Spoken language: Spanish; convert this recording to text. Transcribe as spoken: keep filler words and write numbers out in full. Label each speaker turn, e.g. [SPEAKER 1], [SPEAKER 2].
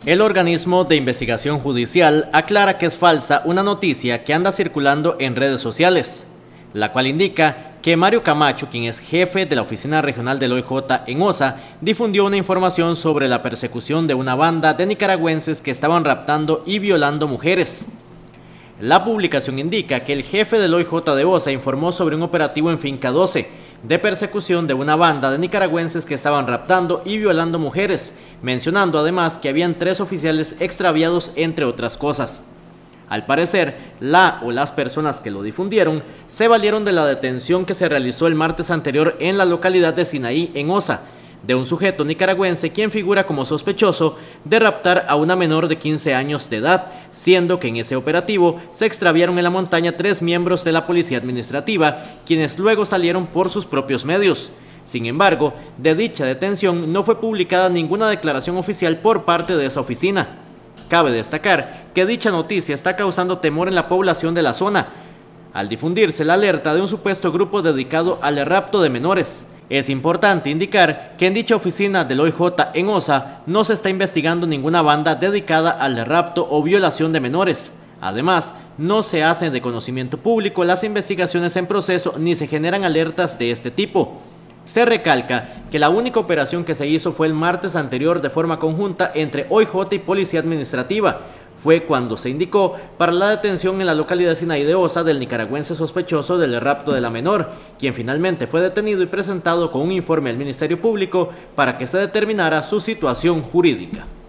[SPEAKER 1] El organismo de investigación judicial aclara que es falsa una noticia que anda circulando en redes sociales, la cual indica que Mario Camacho, quien es jefe de la Oficina Regional del O I J en Osa, difundió una información sobre la persecución de una banda de nicaragüenses que estaban raptando y violando mujeres. La publicación indica que el jefe del O I J de Osa informó sobre un operativo en Finca doce de persecución de una banda de nicaragüenses que estaban raptando y violando mujeres, mencionando además que habían tres oficiales extraviados, entre otras cosas. Al parecer, la o las personas que lo difundieron se valieron de la detención que se realizó el martes anterior en la localidad de Sinaí, en Osa, de un sujeto nicaragüense quien figura como sospechoso de raptar a una menor de quince años de edad, siendo que en ese operativo se extraviaron en la montaña tres miembros de la policía administrativa, quienes luego salieron por sus propios medios. Sin embargo, de dicha detención no fue publicada ninguna declaración oficial por parte de esa oficina. Cabe destacar que dicha noticia está causando temor en la población de la zona, al difundirse la alerta de un supuesto grupo dedicado al rapto de menores. Es importante indicar que en dicha oficina del O I J en Osa no se está investigando ninguna banda dedicada al rapto o violación de menores. Además, no se hacen de conocimiento público las investigaciones en proceso ni se generan alertas de este tipo. Se recalca que la única operación que se hizo fue el martes anterior de forma conjunta entre O I J y Policía Administrativa. Fue cuando se indicó para la detención en la localidad de Sinaí de Osa del nicaragüense sospechoso del rapto de la menor, quien finalmente fue detenido y presentado con un informe al Ministerio Público para que se determinara su situación jurídica.